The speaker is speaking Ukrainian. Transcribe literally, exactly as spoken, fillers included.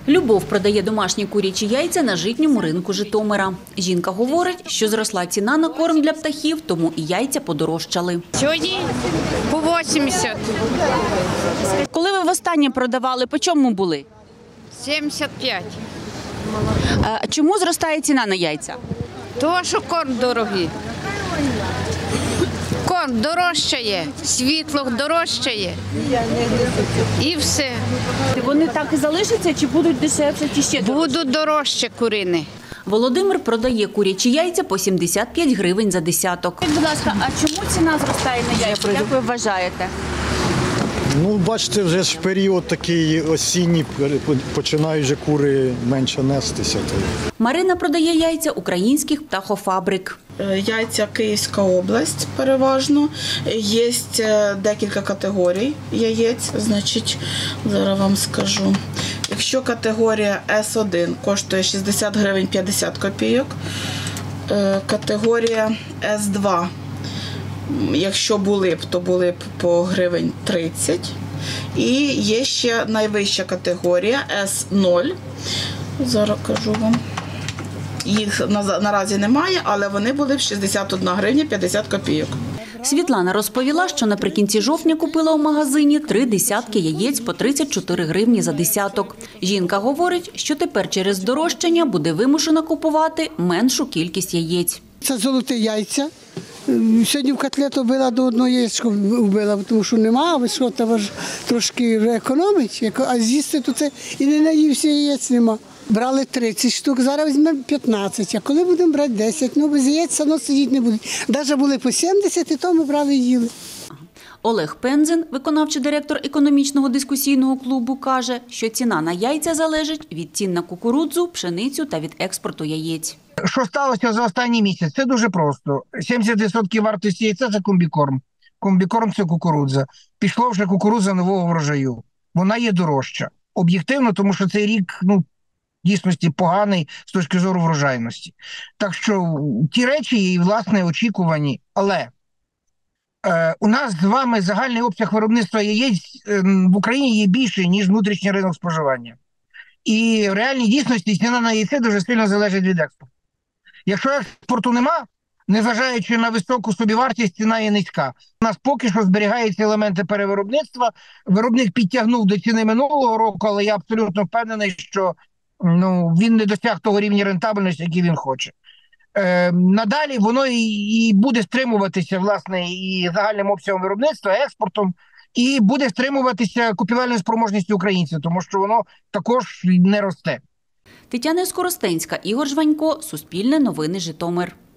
Любов продає домашні курячі яйця на житньому ринку Житомира. Жінка говорить, що зросла ціна на корм для птахів, тому і яйця подорожчали. Сьогодні по вісімдесят. Коли ви востаннє продавали, по чому були? сімдесят п'ять. А чому зростає ціна на яйця? Тому що корм дорогий. Корм дорожчає, світло дорожчає і все. Вони так і залишаться чи будуть дешевше, чи ще дорожче? Будуть дорожче курини. Володимир продає курячі яйця по сімдесят п'ять гривень за десяток. Будь ласка, а чому ціна зростає на яйця? Як ви вважаєте? Ну, бачите, вже ж період такий осінній, починають вже кури менше нестися. Марина продає яйця українських птахофабрик. Яйця Київська область переважно. Є декілька категорій яєць, значить, зараз вам скажу. Якщо категорія С один коштує шістдесят гривень п'ятдесят копійок, категорія С два, якщо були б, то були б по гривень тридцять. І є ще найвища категорія С нуль, зараз кажу вам. Їх наразі немає, але вони були в шістдесят одна гривня п'ятдесят копійок. Світлана розповіла, що наприкінці жовтня купила у магазині три десятки яєць по тридцять чотири гривні за десяток. Жінка говорить, що тепер через здорожчання буде вимушена купувати меншу кількість яєць. Це золоті яйця. Сьогодні в котлету вбила до одного яєчка, вбила, тому що нема, а що, треба ж трошки економить, а з'їсти то це і не наївся, яєць нема. Брали тридцять штук, зараз візьмемо п'ятнадцять, а коли будемо брати десять, ну без яєць все одно сидіти не будуть. Навіть були по сімдесят, і то ми брали і їли. Олег Пензин, виконавчий директор економічного дискусійного клубу, каже, що ціна на яйця залежить від цін на кукурудзу, пшеницю та від експорту яєць. Що сталося за останній місяць? Це дуже просто. сімдесят відсотків вартості яйця – це комбікорм. Комбікорм – це кукурудза. Пішло вже кукурудза нового врожаю. Вона є дорожча. Об'єктивно, тому що цей рік, ну, в дійсності поганий з точки зору врожайності. Так що ті речі, власне, очікувані. Але е, у нас з вами загальний обсяг виробництва яєць е, в Україні є більший, ніж внутрішній ринок споживання. І в реальній дійсності ціна на яйце дуже сильно залежить від експорту. Якщо експорту нема, незважаючи на високу собівартість, ціна є низька. У нас поки що зберігаються елементи перевиробництва. Виробник підтягнув до ціни минулого року, але я абсолютно впевнений, що ну, він не досяг того рівня рентабельності, який він хоче. Е, надалі воно і, і буде стримуватися, власне, і загальним обсягом виробництва, експортом, і буде стримуватися купівельною спроможністю українців, тому що воно також не росте. Тетяна Скоростенська, Ігор Жванько, Суспільне новини, Житомир.